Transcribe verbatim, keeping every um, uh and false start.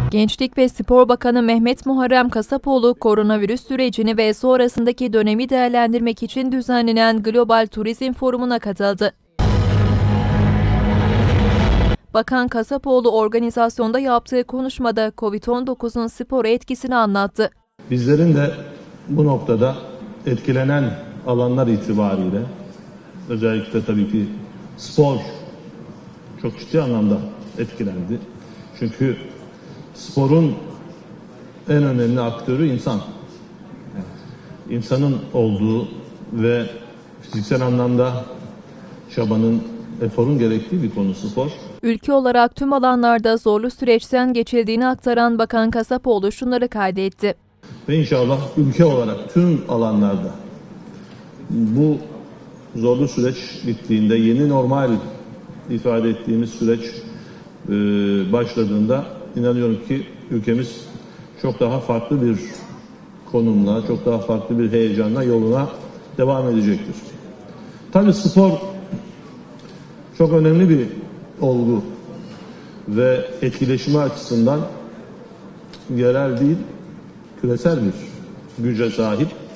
Gençlik ve Spor Bakanı Mehmet Muharrem Kasapoğlu, koronavirüs sürecini ve sonrasındaki dönemi değerlendirmek için düzenlenen Global Turizm Forumu'na katıldı. Bakan Kasapoğlu organizasyonda yaptığı konuşmada kovid on dokuzun spora etkisini anlattı. Bizlerin de bu noktada etkilenen alanlar itibariyle özellikle tabii ki spor çok ciddi anlamda etkilendi. Çünkü sporun en önemli aktörü insan. İnsanın olduğu ve fiziksel anlamda çabanın, eforun gerektiği bir konu spor. Ülke olarak tüm alanlarda zorlu süreçten geçildiğini aktaran Bakan Kasapoğlu şunları kaydetti. Ve inşallah ülke olarak tüm alanlarda bu zorlu süreç bittiğinde, yeni normal ifade ettiğimiz süreç e, başladığında inanıyorum ki ülkemiz çok daha farklı bir konumla, çok daha farklı bir heyecanla yoluna devam edecektir. Tabii spor çok önemli bir olgu ve etkileşimi açısından yerel değil, küresel bir güce sahip.